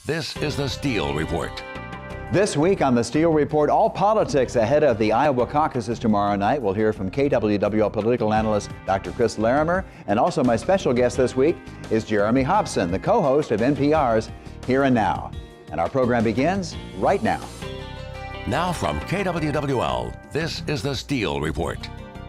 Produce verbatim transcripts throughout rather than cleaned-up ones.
This is the Steele Report. This week on the Steele Report, all politics ahead of the Iowa caucuses tomorrow night. We'll hear from K W W L political analyst Doctor Chris Larimer, and also my special guest this week is Jeremy Hobson, the co-host of N P R's Here and Now. And our program begins right now. Now from K W W L, this is the Steele Report.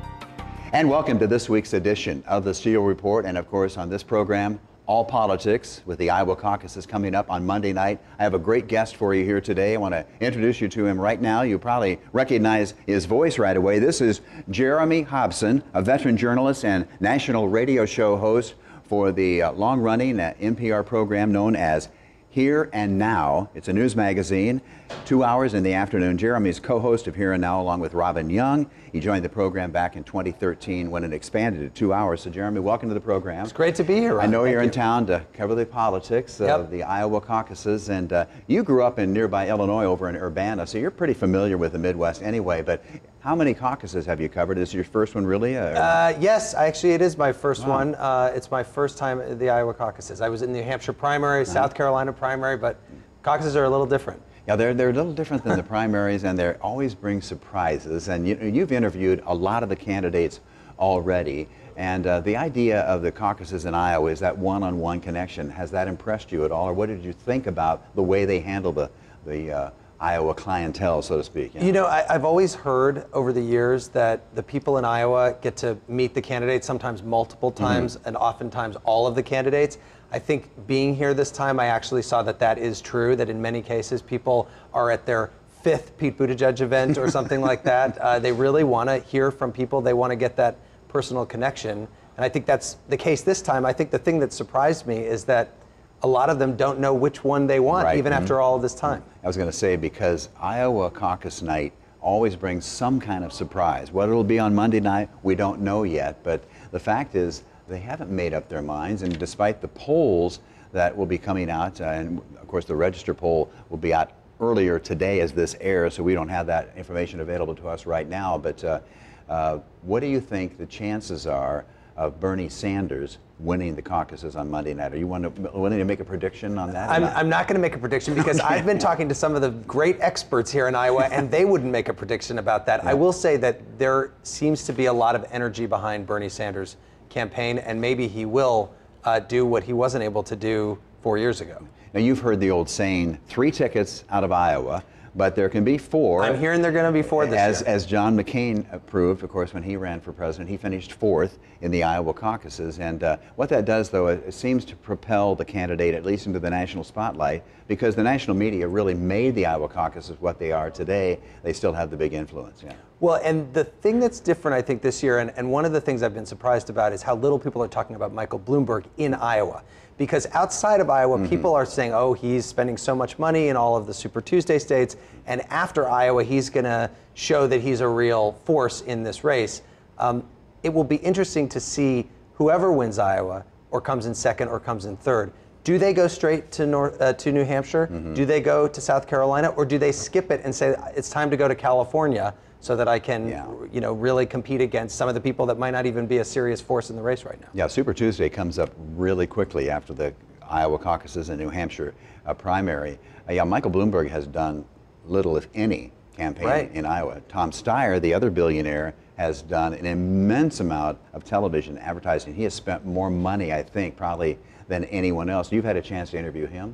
And welcome to this week's edition of the Steele Report. And of course, on this program, all politics with the Iowa caucuses coming up on Monday night. I have a great guest for you here today. I want to introduce you to him right now. You probably recognize his voice right away. This is Jeremy Hobson, a veteran journalist and national radio show host for the uh, long-running uh, N P R program known as Here and Now. It's a news magazine, two hours in the afternoon. Jeremy's co-host of Here and Now along with Robin Young. He joined the program back in twenty thirteen when it expanded to two hours. So Jeremy, welcome to the program. It's great to be here, Ron. I know Thank you're you. in town to cover the politics of Yep. the Iowa caucuses, and uh, you grew up in nearby Illinois over in Urbana, so you're pretty familiar with the Midwest anyway, but how many caucuses have you covered? Is your first one really? A, Uh, yes, actually it is my first Wow. one. Uh, it's my first time at the Iowa caucuses. I was in the New Hampshire primary, uh-huh. South Carolina primary, but caucuses are a little different. Yeah, they're, they're a little different than the primaries, and they always bring surprises. And you, you've interviewed a lot of the candidates already, and uh, the idea of the caucuses in Iowa is that one-on-one connection. Has that impressed you at all, or what did you think about the way they handle the, the uh, Iowa clientele, so to speak? You know, you know I, I've always heard over the years that the people in Iowa get to meet the candidates sometimes multiple times, mm-hmm. and oftentimes all of the candidates. I think being here this time, I actually saw that that is true, that in many cases people are at their fifth Pete Buttigieg event or something like that. Uh, they really want to hear from people. They want to get that personal connection. And I think that's the case this time. I think the thing that surprised me is that a lot of them don't know which one they want, right. even mm-hmm. after all of this time. I was going to say, because Iowa caucus night always brings some kind of surprise. What it'll be on Monday night, we don't know yet, but the fact is, they haven't made up their minds, and despite the polls that will be coming out, uh, and of course the Register poll will be out earlier today as this airs, so we don't have that information available to us right now, but uh, uh, what do you think the chances are of Bernie Sanders winning the caucuses on Monday night? Are you willing to make a prediction on that? I'm, I'm not going to make a prediction because Okay. I've been talking to some of the great experts here in Iowa, and they wouldn't make a prediction about that. Yeah. I will say that there seems to be a lot of energy behind Bernie Sanders' campaign, and maybe he will uh, do what he wasn't able to do four years ago. Now, you've heard the old saying, three tickets out of Iowa, but there can be four. I'm hearing they're going to be four this as, year. As John McCain proved, of course, when he ran for president, he finished fourth in the Iowa caucuses. And uh, what that does, though, it seems to propel the candidate at least into the national spotlight, because the national media really made the Iowa caucuses what they are today. They still have the big influence. Yeah. Well, and the thing that's different, I think, this year, and, and one of the things I've been surprised about is how little people are talking about Michael Bloomberg in Iowa. Because outside of Iowa, mm-hmm. people are saying, oh, he's spending so much money in all of the Super Tuesday states, and after Iowa, he's going to show that he's a real force in this race. Um, it will be interesting to see whoever wins Iowa, or comes in second, or comes in third. Do they go straight to North, uh, to New Hampshire? Mm-hmm. Do they go to South Carolina, or do they skip it and say it's time to go to California so that I can, yeah. you know, really compete against some of the people that might not even be a serious force in the race right now? Yeah, Super Tuesday comes up really quickly after the Iowa caucuses and New Hampshire uh, primary. Uh, yeah, Michael Bloomberg has done little, if any, campaign right. in Iowa. Tom Steyer, the other billionaire, has done an immense amount of television advertising. He has spent more money, I think, probably than anyone else. You've had a chance to interview him?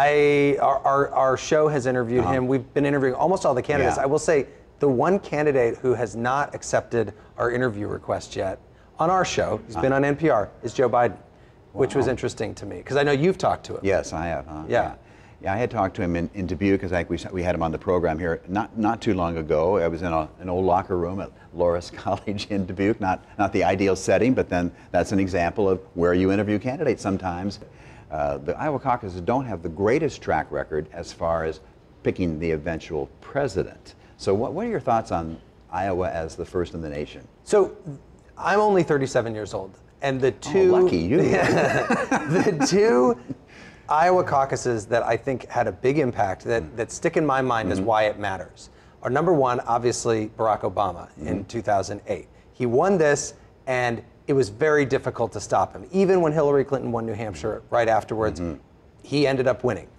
I our our, our show has interviewed uh-huh. him. We've been interviewing almost all the candidates. Yeah. I will say the one candidate who has not accepted our interview request yet on our show, he's uh-huh. been on N P R, is Joe Biden, wow. which was interesting to me because I know you've talked to him. Yes, I have. Huh? Yeah. yeah. Yeah, I had talked to him in, in Dubuque, because I think we, we had him on the program here not not too long ago. I was in a, an old locker room at Loras College in Dubuque, not, not the ideal setting, but then that's an example of where you interview candidates sometimes. Uh, the Iowa caucuses don't have the greatest track record as far as picking the eventual president. So what, what are your thoughts on Iowa as the first in the nation? So I'm only thirty-seven years old, and the two... Oh, lucky you. the two Iowa caucuses that I think had a big impact, that, that stick in my mind mm-hmm. as why it matters, are number one, obviously, Barack Obama mm-hmm. in two thousand eight. He won this, and it was very difficult to stop him. Even when Hillary Clinton won New Hampshire right afterwards, mm-hmm. he ended up winning.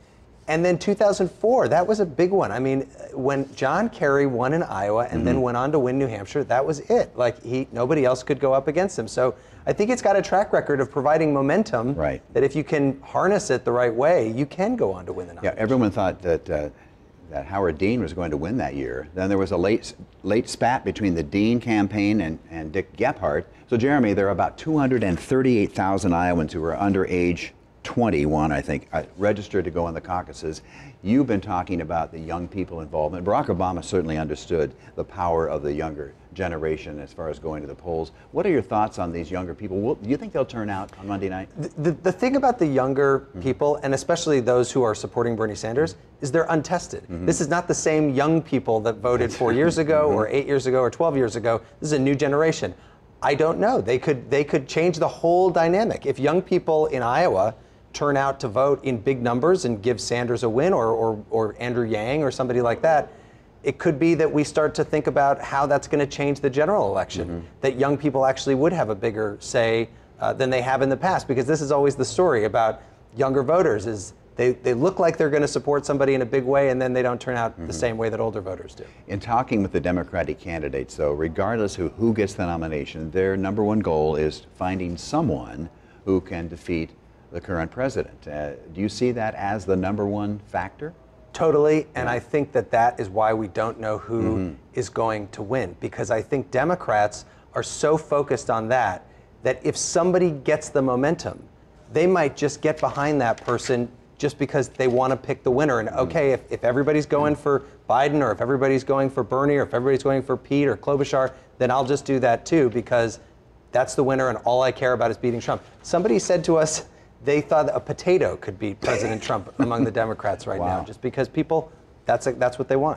And then two thousand four, that was a big one. I mean, when John Kerry won in Iowa and mm-hmm. then went on to win New Hampshire, that was it. Like, he, nobody else could go up against him. So I think it's got a track record of providing momentum right. that if you can harness it the right way, you can go on to win the nomination. Yeah, everyone thought that uh, that Howard Dean was going to win that year. Then there was a late late spat between the Dean campaign and, and Dick Gephardt. So, Jeremy, there are about two hundred thirty-eight thousand Iowans who are under age twenty-one, I think, uh, registered to go in the caucuses. You've been talking about the young people involvement. Barack Obama certainly understood the power of the younger generation as far as going to the polls. What are your thoughts on these younger people? Will, do you think they'll turn out on Monday night? The, the, the thing about the younger mm-hmm. people, and especially those who are supporting Bernie Sanders, mm-hmm. is they're untested. Mm-hmm. This is not the same young people that voted four years ago mm-hmm. or eight years ago or twelve years ago. This is a new generation. I don't know. They could, they could change the whole dynamic. If young people in Iowa turn out to vote in big numbers and give Sanders a win, or, or, or Andrew Yang or somebody like that, it could be that we start to think about how that's going to change the general election, mm-hmm. that young people actually would have a bigger say uh, than they have in the past, because this is always the story about younger voters, is they, they look like they're going to support somebody in a big way, and then they don't turn out mm-hmm. the same way that older voters do. In talking with the Democratic candidates, though, regardless of who gets the nomination, their number one goal is finding someone who can defeat the current president. Uh, do you see that as the number one factor? Totally, and I think that that is why we don't know who mm-hmm. is going to win, because I think Democrats are so focused on that, that if somebody gets the momentum, they might just get behind that person just because they want to pick the winner. And okay, if, if everybody's going for Biden, or if everybody's going for Bernie, or if everybody's going for Pete or Klobuchar, then I'll just do that too, because that's the winner and all I care about is beating Trump. Somebody said to us, they thought a potato could beat President Trump among the Democrats right wow. now, just because people, that's, a, that's what they want.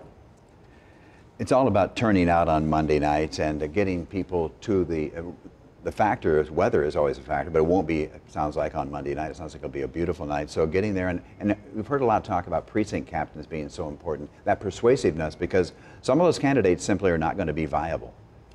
It's all about turning out on Monday nights and uh, getting people to the, uh, the factor is weather is always a factor, but it won't be, it sounds like, on Monday night. It sounds like it'll be a beautiful night. So getting there, and, and we've heard a lot of talk about precinct captains being so important, that persuasiveness, because some of those candidates simply are not going to be viable.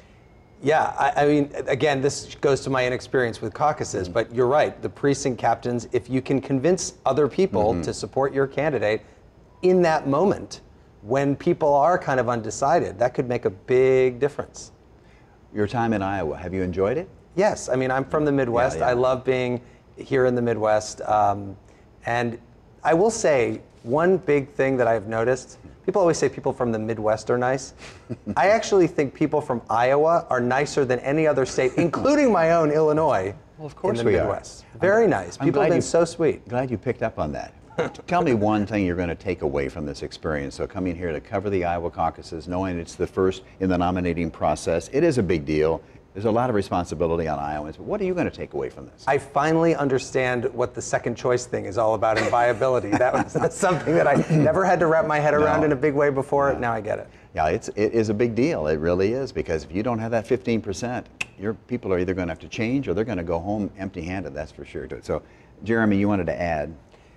Yeah, I, I mean, again, this goes to my inexperience with caucuses, mm-hmm. but you're right. The precinct captains, if you can convince other people mm-hmm. to support your candidate in that moment, when people are kind of undecided, that could make a big difference. Your time in Iowa, have you enjoyed it? Yes, I mean, I'm from the Midwest. Yeah, yeah. I love being here in the Midwest. Um, and I will say, one big thing that I've noticed, people always say people from the Midwest are nice. I actually think people from Iowa are nicer than any other state, including my own Illinois. Well, of course in the we Midwest. are. Very I'm, nice. I'm People have been you, so sweet. Glad you picked up on that. Tell me one thing you're going to take away from this experience. So coming here to cover the Iowa caucuses, knowing it's the first in the nominating process, it is a big deal. There's a lot of responsibility on Iowans. But what are you going to take away from this? I finally understand what the second choice thing is all about in viability. That was that's something that I never had to wrap my head around no. in a big way before. No. Now I get it. Yeah, it's, it is a big deal. It really is, because if you don't have that fifteen percent, your people are either going to have to change or they're going to go home empty-handed, that's for sure. So, Jeremy, you wanted to add?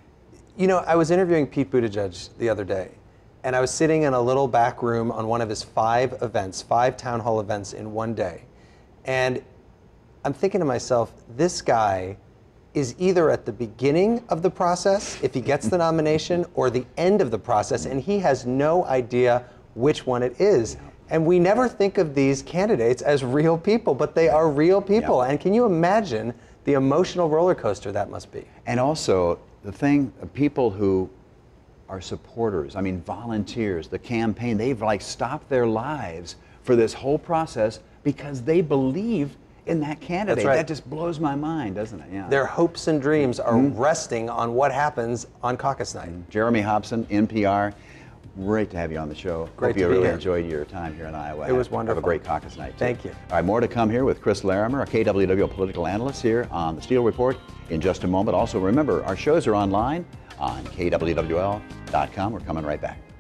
You know, I was interviewing Pete Buttigieg the other day, and I was sitting in a little back room on one of his five events, five town hall events in one day. And I'm thinking to myself, this guy is either at the beginning of the process, if he gets the nomination, or the end of the process, and he has no idea which one it is. And we never think of these candidates as real people, but they are real people. Yeah. And can you imagine the emotional roller coaster that must be? And also, the thing, people who are supporters, I mean, volunteers, the campaign, they've like stopped their lives for this whole process because they believe in that candidate. That's right. That just blows my mind, doesn't it? Yeah. Their hopes and dreams are mm-hmm. resting on what happens on caucus night. Mm-hmm. Jeremy Hobson, N P R, great to have you on the show. Great Hope to you be really here. enjoyed your time here in Iowa. It was wonderful. Have a great caucus night, too. Thank you. All right, more to come here with Chris Larimer, a K W W political analyst here on the Steele Report in just a moment. Also, remember, our shows are online on K W W L dot com. We're coming right back.